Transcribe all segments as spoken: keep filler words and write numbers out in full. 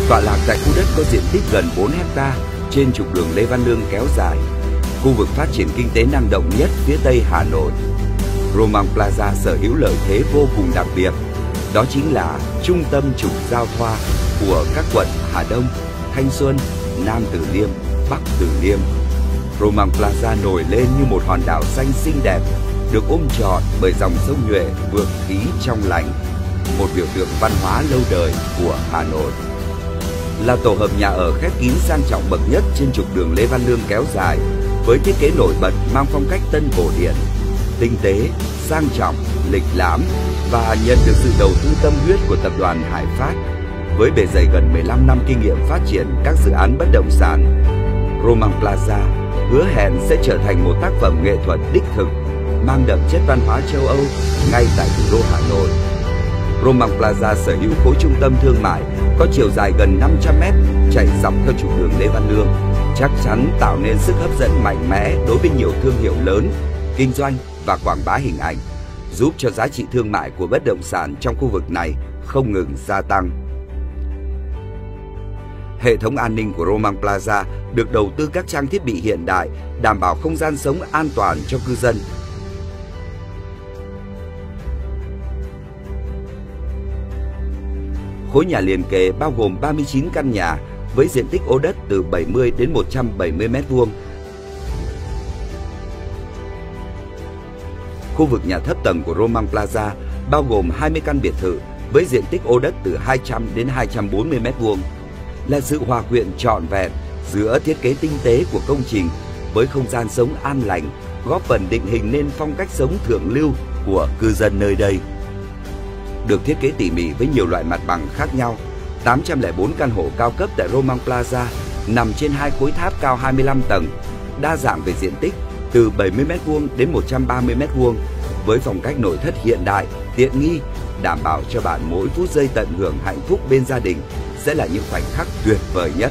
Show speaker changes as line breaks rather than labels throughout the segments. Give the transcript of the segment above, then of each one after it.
Tọa lạc tại khu đất có diện tích gần bốn héc ta trên trục đường Lê Văn Lương kéo dài, khu vực phát triển kinh tế năng động nhất phía Tây Hà Nội. Roman Plaza sở hữu lợi thế vô cùng đặc biệt, đó chính là trung tâm trục giao thoa của các quận Hà Đông, Thanh Xuân, Nam Từ Liêm, Bắc Từ Liêm. Roman Plaza nổi lên như một hòn đảo xanh xinh đẹp, được ôm trọn bởi dòng sông Nhuệ vượng khí trong lành, một biểu tượng văn hóa lâu đời của Hà Nội. Là tổ hợp nhà ở khép kín sang trọng bậc nhất trên trục đường Lê Văn Lương kéo dài, với thiết kế nổi bật mang phong cách tân cổ điển, tinh tế, sang trọng, lịch lãm và nhận được sự đầu tư tâm huyết của tập đoàn Hải Phát. Với bề dày gần mười lăm năm kinh nghiệm phát triển các dự án bất động sản, Roman Plaza hứa hẹn sẽ trở thành một tác phẩm nghệ thuật đích thực, mang đậm chất văn hóa châu Âu ngay tại thủ đô Hà Nội. Roman Plaza sở hữu khối trung tâm thương mại có chiều dài gần năm trăm mét, chạy dọc theo trục đường Lê Văn Lương, chắc chắn tạo nên sức hấp dẫn mạnh mẽ đối với nhiều thương hiệu lớn, kinh doanh và quảng bá hình ảnh, giúp cho giá trị thương mại của bất động sản trong khu vực này không ngừng gia tăng. Hệ thống an ninh của Roman Plaza được đầu tư các trang thiết bị hiện đại, đảm bảo không gian sống an toàn cho cư dân. Khối nhà liền kề bao gồm ba mươi chín căn nhà với diện tích ô đất từ bảy mươi đến một trăm bảy mươi mét vuông. Khu vực nhà thấp tầng của Roman Plaza bao gồm hai mươi căn biệt thự với diện tích ô đất từ hai trăm đến hai trăm bốn mươi mét vuông, là sự hòa quyện trọn vẹn giữa thiết kế tinh tế của công trình với không gian sống an lành, góp phần định hình nên phong cách sống thượng lưu của cư dân nơi đây. Được thiết kế tỉ mỉ với nhiều loại mặt bằng khác nhau, tám trăm lẻ bốn căn hộ cao cấp tại Roman Plaza nằm trên hai khối tháp cao hai mươi lăm tầng, đa dạng về diện tích từ bảy mươi mét vuông đến một trăm ba mươi mét vuông, với phong cách nội thất hiện đại, tiện nghi, đảm bảo cho bạn mỗi phút giây tận hưởng hạnh phúc bên gia đình sẽ là những khoảnh khắc tuyệt vời nhất.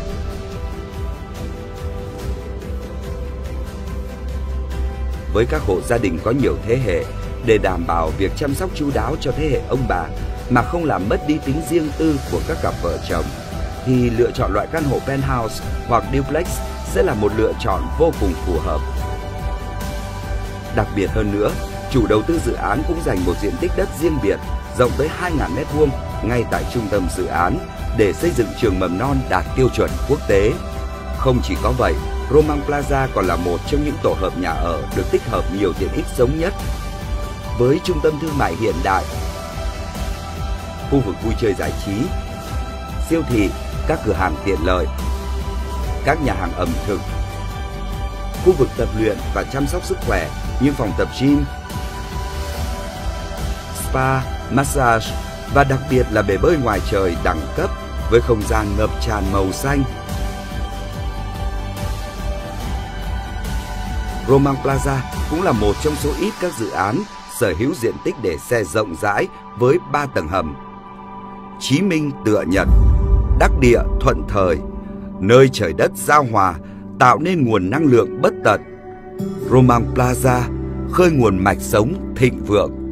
Với các hộ gia đình có nhiều thế hệ, để đảm bảo việc chăm sóc chu đáo cho thế hệ ông bà mà không làm mất đi tính riêng tư của các cặp vợ chồng, thì lựa chọn loại căn hộ penthouse hoặc duplex sẽ là một lựa chọn vô cùng phù hợp. Đặc biệt hơn nữa, chủ đầu tư dự án cũng dành một diện tích đất riêng biệt rộng tới hai nghìn mét vuông ngay tại trung tâm dự án để xây dựng trường mầm non đạt tiêu chuẩn quốc tế. Không chỉ có vậy, Roman Plaza còn là một trong những tổ hợp nhà ở được tích hợp nhiều tiện ích sống nhất. Với trung tâm thương mại hiện đại, khu vực vui chơi giải trí, siêu thị, các cửa hàng tiện lợi, các nhà hàng ẩm thực, khu vực tập luyện và chăm sóc sức khỏe như phòng tập gym, spa, massage và đặc biệt là bể bơi ngoài trời đẳng cấp với không gian ngập tràn màu xanh. Roman Plaza cũng là một trong số ít các dự án sở hữu diện tích để xe rộng rãi với ba tầng hầm. Chí Minh tựa Nhật, đắc địa thuận thời, nơi trời đất giao hòa tạo nên nguồn năng lượng bất tận. Roman Plaza khơi nguồn mạch sống thịnh vượng.